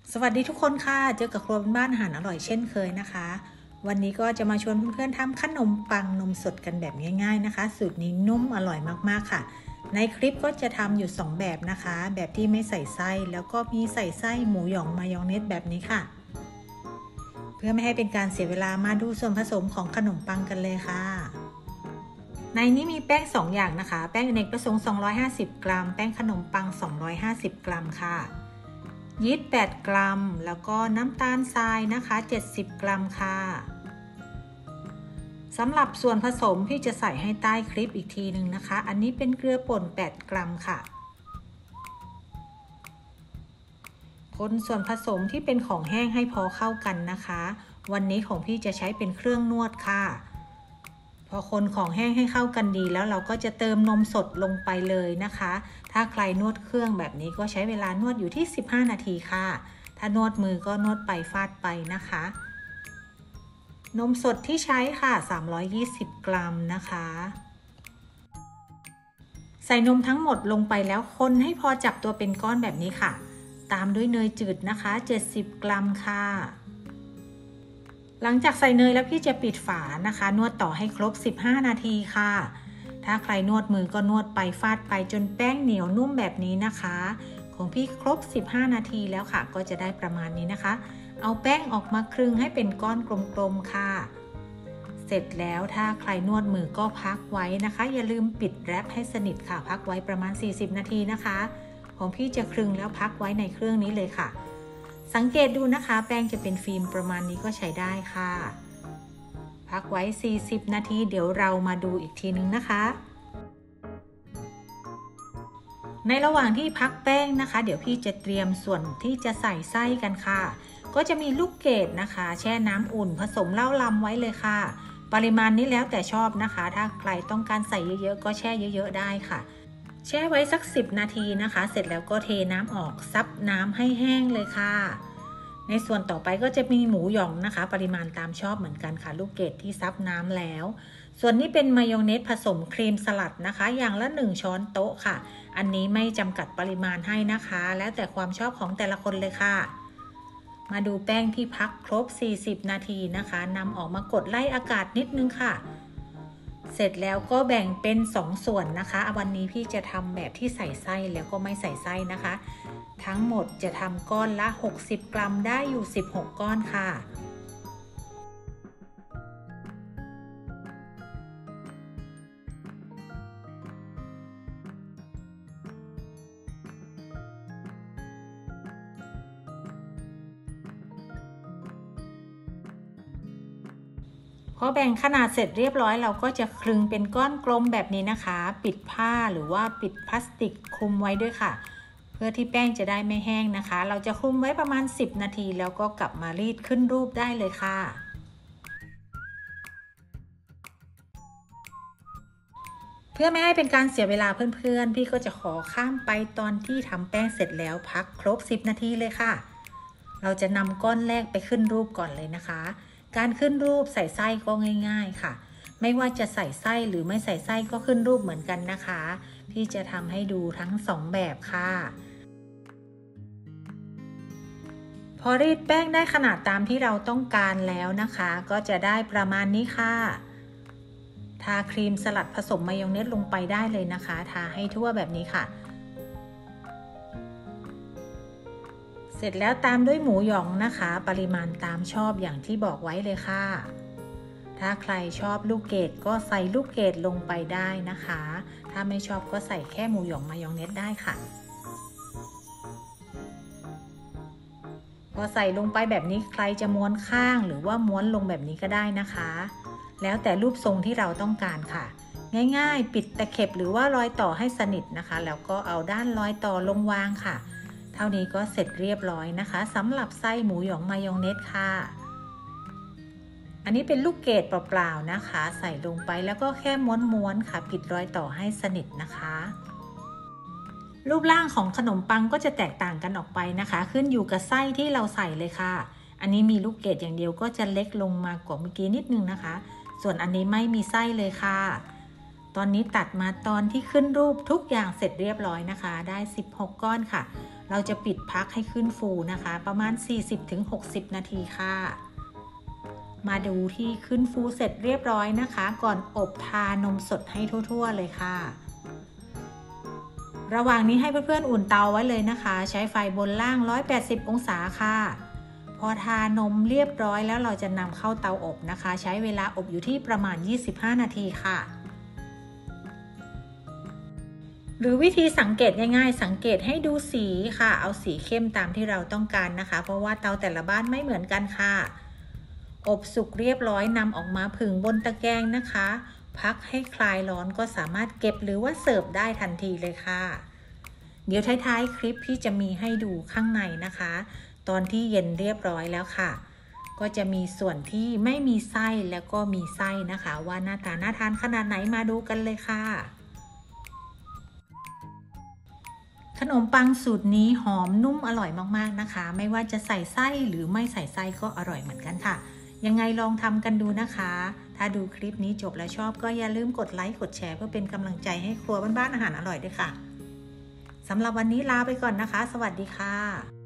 สวัสดีทุกคนค่ะเจอกับครัวบ้านอาหารอร่อยเช่นเคยนะคะวันนี้ก็จะมาชวนเพื่อนๆทำขนมปังนมสดกันแบบง่ายๆนะคะสูตรนี้นุ่มอร่อยมากๆค่ะในคลิปก็จะทำอยู่2แบบนะคะแบบที่ไม่ใส่ไส้แล้วก็มีใส่ไส้หมูหยองมายองเนสแบบนี้ค่ะเพื่อไม่ให้เป็นการเสียเวลามาดูส่วนผสมของขนมปังกันเลยค่ะในนี้มีแป้ง2อย่างนะคะแป้งอเนกประสงค์250กรัมแป้งขนมปัง250กรัมค่ะยีสต์8กรัมแล้วก็น้ำตาลทรายนะคะ70กรัมค่ะสำหรับส่วนผสมพี่จะใส่ให้ใต้คลิปอีกทีหนึ่งนะคะอันนี้เป็นเกลือป่น8กรัมค่ะคนส่วนผสมที่เป็นของแห้งให้พอเข้ากันนะคะวันนี้ของพี่จะใช้เป็นเครื่องนวดค่ะพอคนของแห้งให้เข้ากันดีแล้วเราก็จะเติมนมสดลงไปเลยนะคะถ้าใครนวดเครื่องแบบนี้ก็ใช้เวลานวดอยู่ที่15นาทีค่ะถ้านวดมือก็นวดไปฟาดไปนะคะนมสดที่ใช้ค่ะ320กรัมนะคะใส่นมทั้งหมดลงไปแล้วคนให้พอจับตัวเป็นก้อนแบบนี้ค่ะตามด้วยเนยจืดนะคะ70กรัมค่ะหลังจากใส่เนยแล้วพี่จะปิดฝานะคะนวดต่อให้ครบ15นาทีค่ะถ้าใครนวดมือก็นวดไปฟาดไปจนแป้งเหนียวนุ่มแบบนี้นะคะของพี่ครบ15นาทีแล้วค่ะก็จะได้ประมาณนี้นะคะเอาแป้งออกมาครึ่งให้เป็นก้อนกลมๆค่ะเสร็จแล้วถ้าใครนวดมือก็พักไว้นะคะอย่าลืมปิดแรปให้สนิทค่ะพักไว้ประมาณ40นาทีนะคะของพี่จะครึ่งแล้วพักไว้ในเครื่องนี้เลยค่ะสังเกตดูนะคะแป้งจะเป็นฟิล์มประมาณนี้ก็ใช้ได้ค่ะพักไว้40นาทีเดี๋ยวเรามาดูอีกทีนึงนะคะในระหว่างที่พักแป้งนะคะเดี๋ยวพี่จะเตรียมส่วนที่จะใส่ไส้กันค่ะก็จะมีลูกเกดนะคะแช่น้ำอุ่นผสมเหล้าลำไว้เลยค่ะปริมาณนี้แล้วแต่ชอบนะคะถ้าใครต้องการใส่เยอะๆก็แช่เยอะๆได้ค่ะแช่ไว้สัก10นาทีนะคะเสร็จแล้วก็เทน้ำออกซับน้ำให้แห้งเลยค่ะในส่วนต่อไปก็จะมีหมูหยองนะคะปริมาณตามชอบเหมือนกันค่ะลูกเกดที่ซับน้ำแล้วส่วนนี้เป็นมายองเนสผสมครีมสลัดนะคะอย่างละ1ช้อนโต๊ะค่ะอันนี้ไม่จำกัดปริมาณให้นะคะแล้วแต่ความชอบของแต่ละคนเลยค่ะมาดูแป้งที่พักครบ40นาทีนะคะนำออกมากดไล่อากาศนิดนึงค่ะเสร็จแล้วก็แบ่งเป็น2ส่วนนะคะวันนี้พี่จะทำแบบที่ใส่ไส้แล้วก็ไม่ใส่ไส้นะคะทั้งหมดจะทำก้อนละ60กรัมได้อยู่16ก้อนค่ะพอแบ่งขนาดเสร็จเรียบร้อยเราก็จะคลึงเป็นก้อนกลมแบบนี้นะคะปิดผ้าหรือว่าปิดพลาสติกคลุมไว้ด้วยค่ะเพื่อที่แป้งจะได้ไม่แห้งนะคะเราจะคลุมไว้ประมาณ10นาทีแล้วก็กลับมารีดขึ้นรูปได้เลยค่ะเพื่อไม่ให้เป็นการเสียเวลาเพื่อนๆพี่ก็จะขอข้ามไปตอนที่ทำแป้งเสร็จแล้วพักครบ10นาทีเลยค่ะเราจะนำก้อนแรกไปขึ้นรูปก่อนเลยนะคะการขึ้นรูปใส่ไส้ก็ง่ายๆค่ะไม่ว่าจะใส่ไส้หรือไม่ใส่ไส้ก็ขึ้นรูปเหมือนกันนะคะพี่จะทำให้ดูทั้ง2แบบค่ะพอรีดแป้งได้ขนาดตามที่เราต้องการแล้วนะคะก็จะได้ประมาณนี้ค่ะทาครีมสลัดผสมมายองเนสลงไปได้เลยนะคะทาให้ทั่วแบบนี้ค่ะเสร็จแล้วตามด้วยหมูหยองนะคะปริมาณตามชอบอย่างที่บอกไว้เลยค่ะถ้าใครชอบลูกเกดก็ใส่ลูกเกดลงไปได้นะคะถ้าไม่ชอบก็ใส่แค่หมูหยองมายองเนสได้ค่ะพอใส่ลงไปแบบนี้ใครจะม้วนข้างหรือว่าม้วนลงแบบนี้ก็ได้นะคะแล้วแต่รูปทรงที่เราต้องการค่ะง่ายๆปิดตะเข็บหรือว่ารอยต่อให้สนิทนะคะแล้วก็เอาด้านรอยต่อลงวางค่ะเท่านี้ก็เสร็จเรียบร้อยนะคะสำหรับไส้หมูหยองมายองเนสค่ะอันนี้เป็นลูกเกดเปล่าๆนะคะใส่ลงไปแล้วก็แค่ม้วนๆค่ะปิดรอยต่อให้สนิทนะคะรูปร่างของขนมปังก็จะแตกต่างกันออกไปนะคะขึ้นอยู่กับไส้ที่เราใส่เลยค่ะอันนี้มีลูกเกดอย่างเดียวก็จะเล็กลงมากว่าเมื่อกี้นิดนึงนะคะส่วนอันนี้ไม่มีไส้เลยค่ะตอนนี้ตัดมาตอนที่ขึ้นรูปทุกอย่างเสร็จเรียบร้อยนะคะได้16ก้อนค่ะเราจะปิดพักให้ขึ้นฟูนะคะประมาณ 40-60 นาทีค่ะมาดูที่ขึ้นฟูเสร็จเรียบร้อยนะคะก่อนอบทานมสดให้ทั่วๆเลยค่ะระหว่างนี้ให้เพื่อนๆอุ่นเตาไว้เลยนะคะใช้ไฟบนล่าง180องศาค่ะพอทานมเรียบร้อยแล้วเราจะนำเข้าเตาอบนะคะใช้เวลาอบอยู่ที่ประมาณ25นาทีค่ะหรือวิธีสังเกตง่ายๆสังเกตให้ดูสีค่ะเอาสีเข้มตามที่เราต้องการนะคะเพราะว่าเตาแต่ละบ้านไม่เหมือนกันค่ะอบสุกเรียบร้อยนำออกมาผึ่งบนตะแกรงนะคะพักให้คลายร้อนก็สามารถเก็บหรือว่าเสิร์ฟได้ทันทีเลยค่ะเดี๋ยวท้ายๆคลิปพี่จะมีให้ดูข้างในนะคะตอนที่เย็นเรียบร้อยแล้วค่ะก็จะมีส่วนที่ไม่มีไส้แล้วก็มีไส้นะคะว่าหน้าตาน่าทานขนาดไหนมาดูกันเลยค่ะขนมปังสูตรนี้หอมนุ่มอร่อยมากๆนะคะไม่ว่าจะใส่ไส้หรือไม่ใส่ไส้ก็อร่อยเหมือนกันค่ะยังไงลองทำกันดูนะคะถ้าดูคลิปนี้จบแล้วชอบก็อย่าลืมกดไลค์กดแชร์เพื่อเป็นกำลังใจให้ครัวบ้านๆอาหารอร่อยด้วยค่ะสำหรับวันนี้ลาไปก่อนนะคะสวัสดีค่ะ